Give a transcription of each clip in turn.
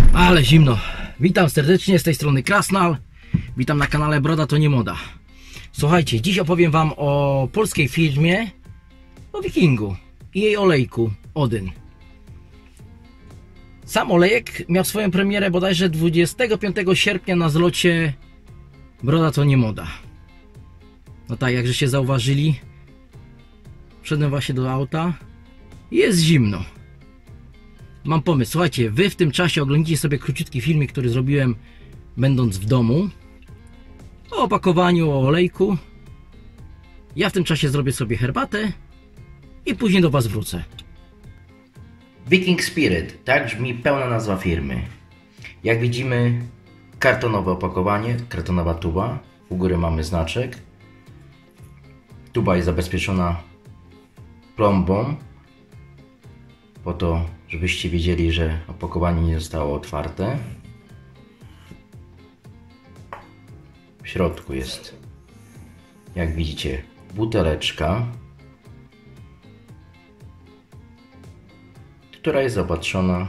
Ale zimno. Witam serdecznie, z tej strony Krasnal. Witam na kanale Broda to nie moda. Słuchajcie, dziś opowiem wam o polskiej firmie, o Wikingu i jej olejku Odyn. Sam olejek miał swoją premierę bodajże 25 sierpnia na zlocie Broda to nie moda. No tak, jak żeście zauważyli, wszedłem właśnie do auta i jest zimno. Mam pomysł, słuchajcie, wy w tym czasie oglądajcie sobie króciutki filmik, który zrobiłem będąc w domu, o opakowaniu, o olejku. Ja w tym czasie zrobię sobie herbatę i później do was wrócę. Viking Spirit, tak brzmi pełna nazwa firmy. Jak widzimy, kartonowe opakowanie, kartonowa tuba, u góry mamy znaczek. Tuba jest zabezpieczona plombą, po to, żebyście wiedzieli, że opakowanie nie zostało otwarte. W środku jest, jak widzicie, buteleczka, która jest zaopatrzona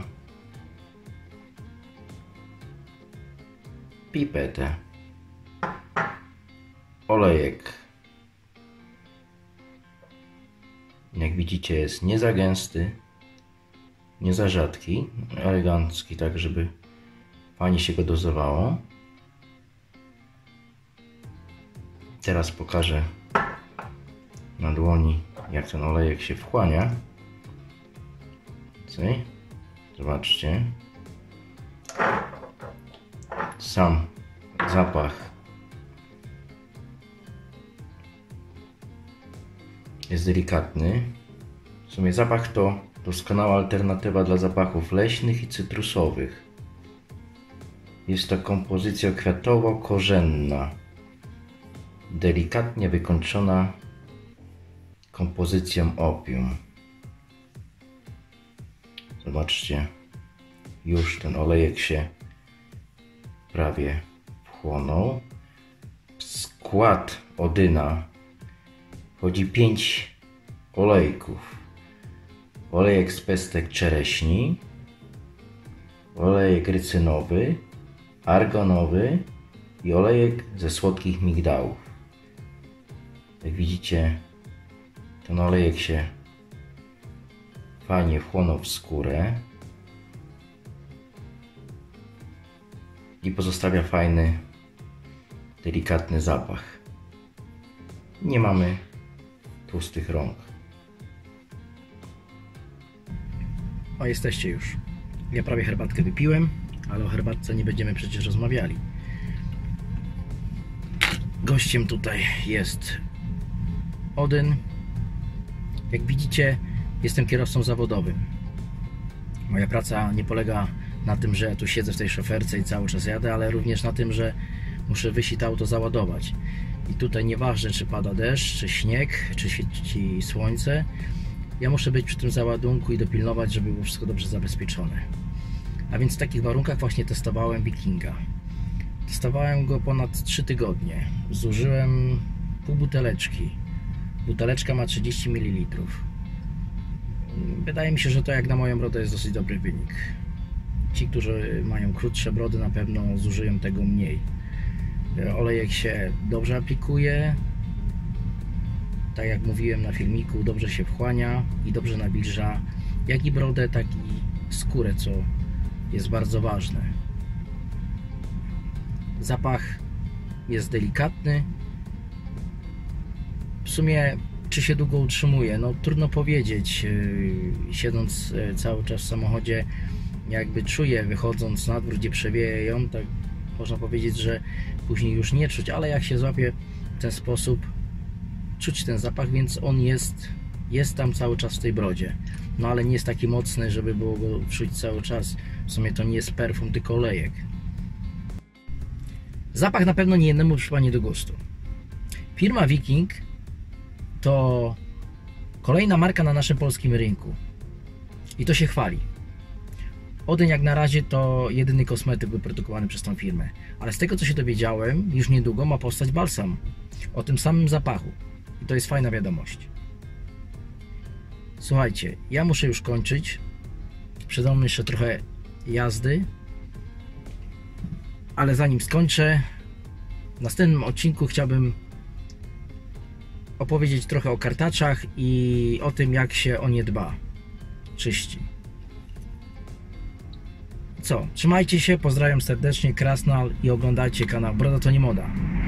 w pipetę. Olejek, jak widzicie, jest nie za gęsty, nie za rzadki, elegancki, tak żeby fajnie się go dozowało. Teraz pokażę na dłoni, jak ten olejek się wchłania. Zobaczcie. Sam zapach jest delikatny. W sumie zapach to doskonała alternatywa dla zapachów leśnych i cytrusowych. Jest to kompozycja kwiatowo-korzenna, delikatnie wykończona kompozycją opium. Zobaczcie, już ten olejek się prawie wchłonął. W skład Odyna wchodzi 5 olejków. Olejek z pestek czereśni, olejek rycynowy, argonowy i olejek ze słodkich migdałów. Jak widzicie, ten olejek się fajnie wchłonął w skórę i pozostawia fajny, delikatny zapach. Nie mamy tłustych rąk. O, jesteście już. Ja prawie herbatkę wypiłem, ale o herbatce nie będziemy przecież rozmawiali. Gościem tutaj jest Odyn. Jak widzicie, jestem kierowcą zawodowym. Moja praca nie polega na tym, że ja tu siedzę w tej szoferce i cały czas jadę, ale również na tym, że muszę wyjść i to auto załadować. I tutaj nieważne, czy pada deszcz, czy śnieg, czy świeci słońce, ja muszę być przy tym załadunku i dopilnować, żeby było wszystko dobrze zabezpieczone. A więc w takich warunkach właśnie testowałem Wikinga. Testowałem go ponad 3 tygodnie. Zużyłem pół buteleczki. Buteleczka ma 30 ml. Wydaje mi się, że to jak na moją brodę jest dosyć dobry wynik. Ci, którzy mają krótsze brody, na pewno zużyją tego mniej. Olejek się dobrze aplikuje. Tak jak mówiłem na filmiku, dobrze się wchłania i dobrze nawilża jak i brodę, tak i skórę, co jest bardzo ważne. Zapach jest delikatny. W sumie, czy się długo utrzymuje? No trudno powiedzieć. Siedząc cały czas w samochodzie, jakby czuję, wychodząc na dwór, gdzie przewieje ją, tak można powiedzieć, że później już nie czuć, ale jak się złapie w ten sposób, czuć ten zapach, więc on jest tam cały czas w tej brodzie. No ale nie jest taki mocny, żeby było go czuć cały czas. W sumie to nie jest perfum, tylko olejek. Zapach na pewno niejednemu przypadnie do gustu. Firma Viking to kolejna marka na naszym polskim rynku. I to się chwali. Odyn jak na razie to jedyny kosmetyk wyprodukowany przez tą firmę. Ale z tego co się dowiedziałem, już niedługo ma powstać balsam o tym samym zapachu. I to jest fajna wiadomość. Słuchajcie, ja muszę już kończyć. Przede mną jeszcze trochę jazdy. Ale zanim skończę, w następnym odcinku chciałbym opowiedzieć trochę o kartaczach i o tym, jak się o nie dba, czyści. Co? Trzymajcie się, pozdrawiam serdecznie, Krasnal i oglądajcie kanał Broda to nie moda.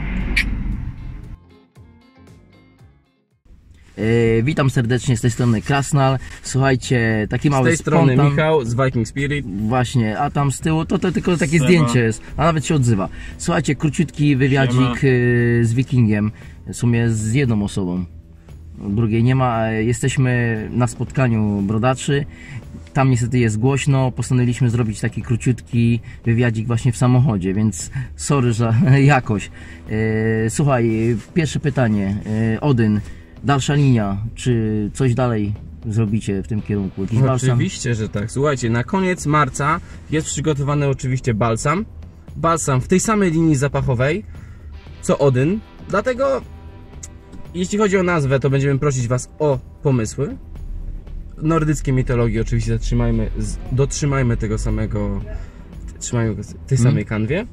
Witam serdecznie z tej strony Krasnal. Słuchajcie, taki mały z tej strony spontan. Michał z Viking Spirit. Właśnie, a tam z tyłu to tylko takie zdjęcie jest, a nawet się odzywa. Słuchajcie, króciutki wywiadzik z Wikingiem, w sumie z jedną osobą, drugiej nie ma. Jesteśmy na spotkaniu brodaczy. Tam niestety jest głośno, postanowiliśmy zrobić taki króciutki wywiadzik właśnie w samochodzie, więc sorry za jakość. Słuchaj, pierwsze pytanie, Odyn, dalsza linia, czy coś dalej zrobicie w tym kierunku? Jakiś balsam? Oczywiście, że tak. Słuchajcie, na koniec marca jest przygotowany oczywiście balsam. Balsam w tej samej linii zapachowej co Odyn, dlatego jeśli chodzi o nazwę, to będziemy prosić Was o pomysły. Nordyckie mitologii oczywiście dotrzymajmy tego samego, tej samej kanwie.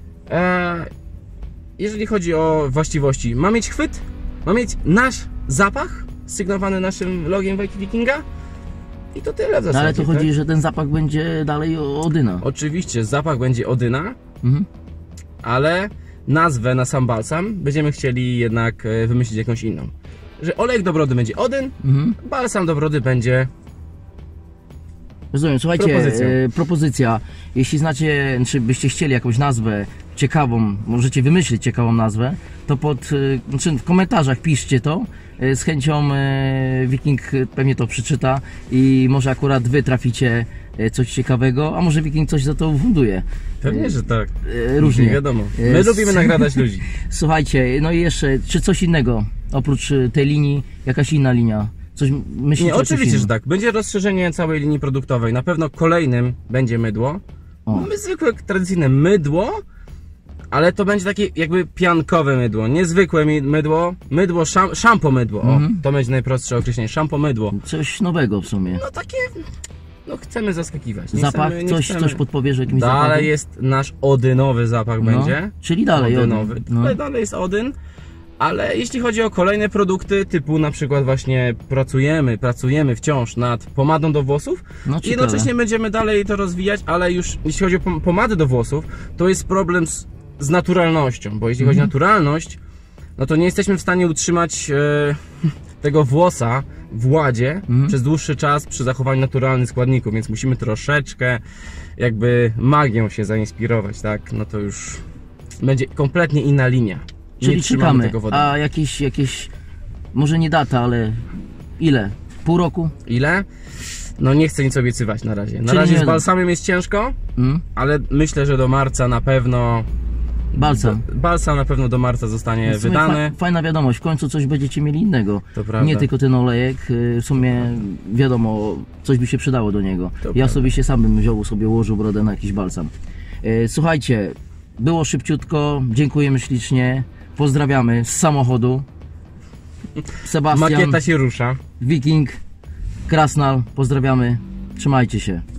Jeżeli chodzi o właściwości, ma mieć chwyt, ma mieć nasz zapach sygnowany naszym logiem Wikinga i to tyle w zasadzie. No ale to chodzi, tak? że ten zapach będzie dalej Odyna. Oczywiście zapach będzie Odyna, ale nazwę na sam balsam będziemy chcieli jednak wymyślić jakąś inną. Że olejek do brody będzie Odyn, balsam do brody będzie... Rozumiem, słuchajcie, propozycja. Jeśli znacie, czy byście chcieli jakąś nazwę ciekawą, możecie wymyślić ciekawą nazwę, to w komentarzach piszcie to. Z chęcią Wiking pewnie to przeczyta i może akurat wy traficie coś ciekawego, a może Wiking coś za to funduje. Pewnie, że tak. Różnie. Nie wiadomo. My lubimy nagradać ludzi. Słuchajcie, no i jeszcze, czy coś innego, oprócz tej linii, jakaś inna linia? Coś myślicie? Nie, oczywiście, że tak. Będzie rozszerzenie całej linii produktowej. Na pewno kolejnym będzie mydło. Mamy zwykłe, tradycyjne mydło, ale to będzie takie jakby piankowe mydło. Niezwykłe mydło, szampo mydło. O, to będzie najprostsze określenie. Szampo mydło. Coś nowego w sumie. No takie... No chcemy zaskakiwać. Zapach? Coś podpowiesz jakimś zapachem? Dalej jest nasz odynowy zapach będzie. Czyli dalej odynowy. No. Dalej jest Odyn. Ale jeśli chodzi o kolejne produkty, typu na przykład właśnie pracujemy wciąż nad pomadą do włosów, jednocześnie będziemy dalej to rozwijać, ale już jeśli chodzi o pomady do włosów, to jest problem z naturalnością, bo jeśli chodzi o naturalność, no to nie jesteśmy w stanie utrzymać tego włosa w ładzie przez dłuższy czas przy zachowaniu naturalnych składników, więc musimy troszeczkę jakby magią się zainspirować, tak? No to już będzie kompletnie inna linia. Czyli czekamy, a jakieś, może nie data, ale ile? Pół roku? Ile? No nie chcę nic obiecywać na razie. Na razie z balsamem jest ciężko, ale myślę, że do marca na pewno... Balsam na pewno do marca zostanie wydany. Fajna wiadomość, w końcu coś będziecie mieli innego. To prawda. Nie tylko ten olejek, w sumie wiadomo, coś by się przydało do niego. Ja osobiście sam bym wziął sobie, ułożył brodę na jakiś balsam. Słuchajcie, było szybciutko, dziękujemy ślicznie. Pozdrawiamy z samochodu. Sebastian, makieta się rusza. Wiking, Krasnal, pozdrawiamy. Trzymajcie się.